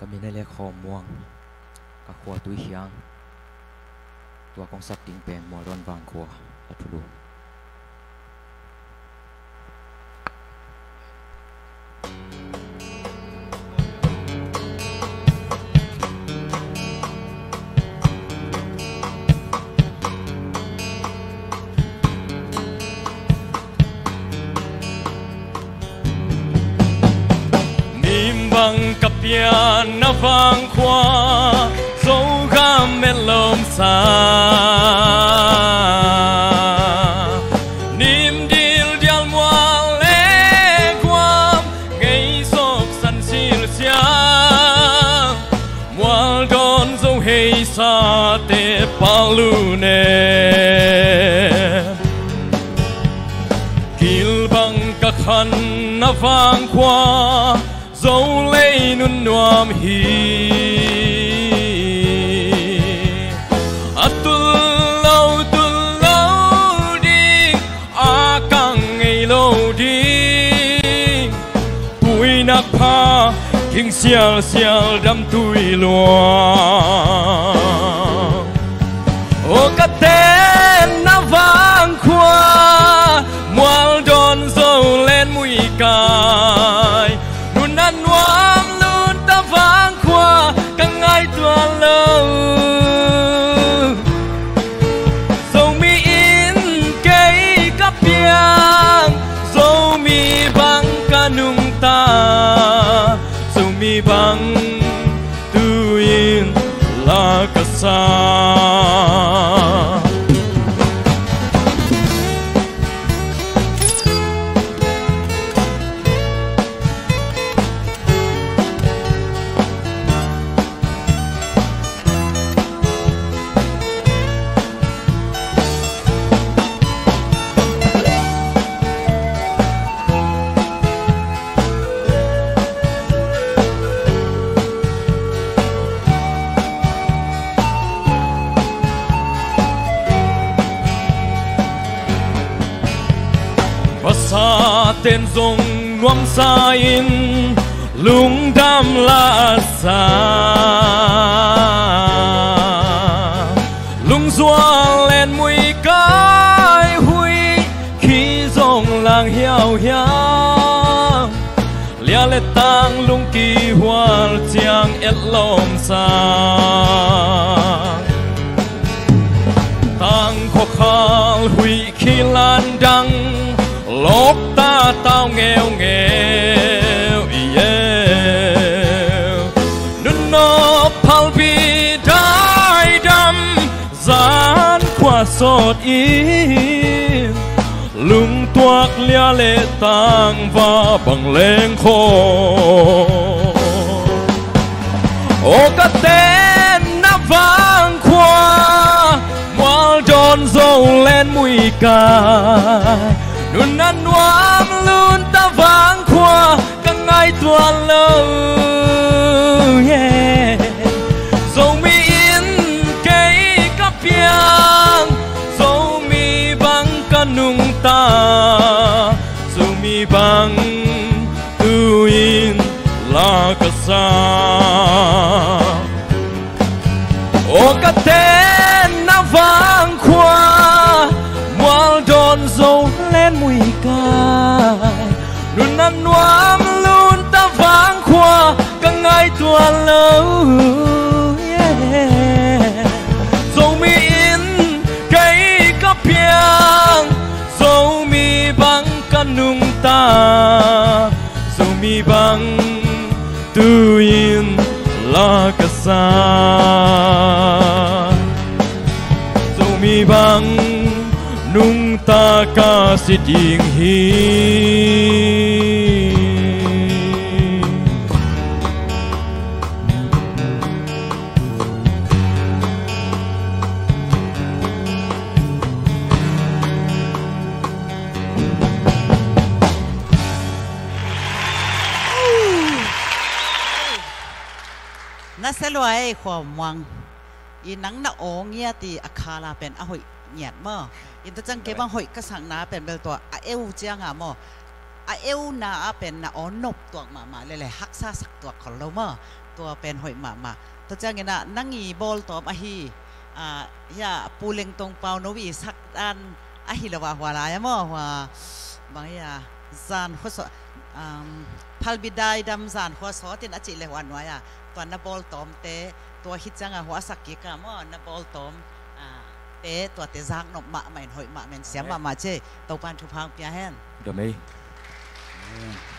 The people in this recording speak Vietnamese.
kami na le kho muang ka khwa tu hiang tua kong sak ting peng mo ron wang khwa atulu pian na vang khoa dấu gam men lom xa nim dil dial mua lê quam ngay sop san sil sia mua don dấu hay sa te palu ne kil bang ka khan na vang khoa dấu lấy nun nuam hi tu lâu đi càng ngày lâu đi tuổi nát pha kinh xial xial đâm tuổi loa ô cát tên na vang khoa mual don dấu lên mũi cài nan nuam luôn ta vang khoa càng ngày tua lâu dấu mi in cây cắp piang dấu mi băng ca nung ta dấu mi băng tu in la ca sa tên dòng nuông sa in lung đam la sa lung doa lên mũi cái hui khi dòng làng hiao hiao lia lệ tang lung kỳ hoa chiang et lom sa tang khó khal hui khi lan đăng lốp ta tao nghèo nghèo nun nó phal bi đai đâm gian qua sốt in lung toạc lia lệ tang và bằng lên khô ô cát tên na vang khoa mual don dấu lên mũi cài nun nan nuam luôn ta vang khoa càng ngày tua lâu dấu mi in cây cắp piang dấu mi băng ca nung ta dấu mi băng tu in la ca sa ô cát tên na vang khoa mual don dấu lên mũi cài nun nan nuam luôn ta vang khoa càng ngày tua lâu dấu mi in cây cắp piang dấu mi băng ca nung ta dấu mi băng tu in la ca sa dấu mi băng nung ta ca si ding hi na seloi khom wang i nang na ong ya ti akhala pen a hoi nyat mo in ta chang ke bang hoi ka sang na pen bel to a eu chiang a mo เอวนาเป็นอ๋อนบตัวมาเลยฮักซาสักตัวของเรามาตัวเป็นหอยมาตัวจังเงี้ยนั่งอีบอลตัวมาฮีอย่าปูเลงตรงเปาโนวีสักอันฮีละว่าหัวลายมั้งว่าบางอย่างจานข้อสพัลบิดายดำจานข้อสอตินอจิเลวันไว้ตัวนับบอลตอมเตตัวฮิตจังหัวสักกี่กะมั้งนับบอลตอมเตตัวเตจักนกมาเหม็นหอยมาเหม็นเสียมาเจตัวปานทุพังเปียแฮนเดี๋ยวไม่